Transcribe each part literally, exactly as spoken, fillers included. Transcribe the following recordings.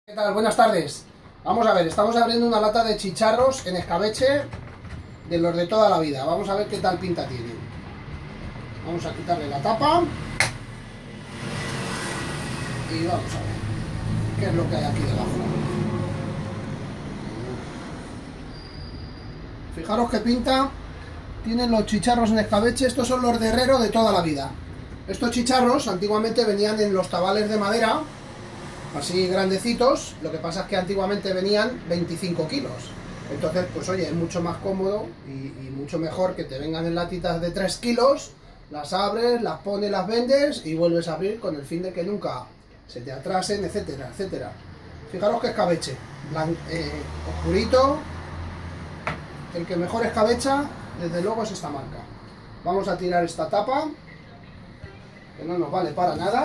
¿Qué tal? Buenas tardes. Vamos a ver, estamos abriendo una lata de chicharros en escabeche de los de toda la vida. Vamos a ver qué tal pinta tienen. Vamos a quitarle la tapa y vamos a ver qué es lo que hay aquí debajo. Fijaros qué pinta tienen los chicharros en escabeche. Estos son los de herrero de toda la vida. Estos chicharros antiguamente venían en los tabales de madera, así grandecitos. Lo que pasa es que antiguamente venían veinticinco kilos. Entonces, pues oye, es mucho más cómodo y, y mucho mejor que te vengan en latitas de tres kilos, las abres, las pones, las vendes y vuelves a abrir con el fin de que nunca se te atrasen, etcétera, etcétera. Fijaros que escabeche, blan, eh, oscurito. El que mejor escabecha, desde luego, es esta marca. Vamos a tirar esta tapa, que no nos vale para nada.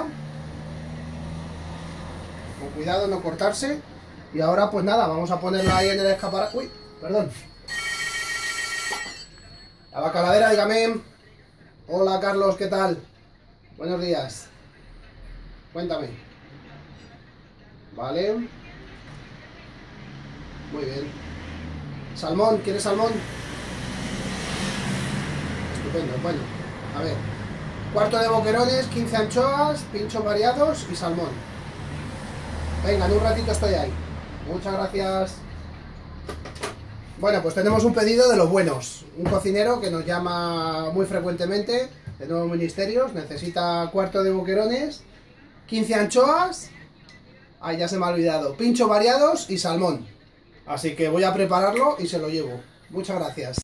Con cuidado, no cortarse. Y ahora pues nada, vamos a ponerla ahí en el escaparate. Uy, perdón. La bacaladera, dígame. Hola Carlos, ¿qué tal? Buenos días. Cuéntame. Vale. Muy bien. Salmón, ¿quieres salmón? Estupendo, bueno. A ver. Cuarto de boquerones, quince anchoas, pinchos variados y salmón. Venga, en un ratito estoy ahí. Muchas gracias. Bueno, pues tenemos un pedido de los buenos. Un cocinero que nos llama muy frecuentemente de Nuevos Ministerios. Necesita cuarto de boquerones, quince anchoas. Ay, ya se me ha olvidado. Pinchos variados y salmón. Así que voy a prepararlo y se lo llevo. Muchas gracias.